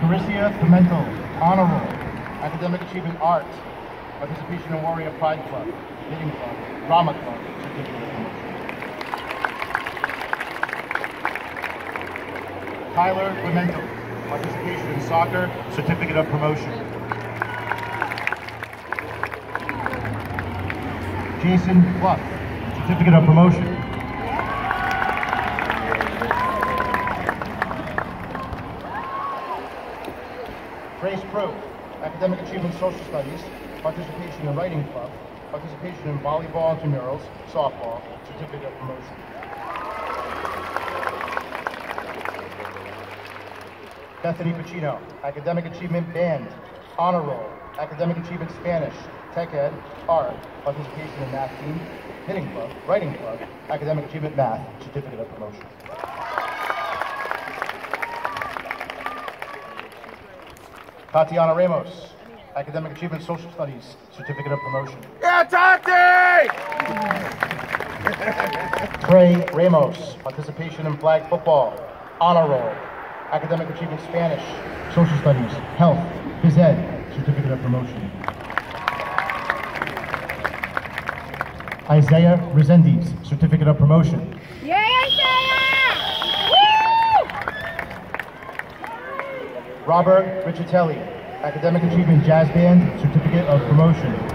Caricia Pimentel, Honor Roll, Academic Achievement Art, Participation in Warrior Pride Club, Knitting Club, Drama Club, Certificate of Promotion. Tyler Pimentel, Participation in Soccer, Certificate of Promotion. Jason Fluff, Certificate of Promotion. Grace Pro, Academic Achievement Social Studies, Participation in Writing Club, Participation in Volleyball, Intramurals, Softball, Certificate of Promotion. Bethany Pacino, Academic Achievement Band, Honor Roll, Academic Achievement Spanish, Tech Ed, Art, Participation in Math Team, Knitting Club, Writing Club, Academic Achievement Math, Certificate of Promotion. Tatiana Ramos, Academic Achievement Social Studies, Certificate of Promotion. Yeah, Tati! Trey Ramos, Participation in Flag Football, Honor Roll, Academic Achievement Spanish, Social Studies, Health, Phys Ed, Certificate of Promotion. Isaiah Resendiz, Certificate of Promotion. Yay, Isaiah! Robert Riccitelli, Academic Achievement Jazz Band, Certificate of Promotion.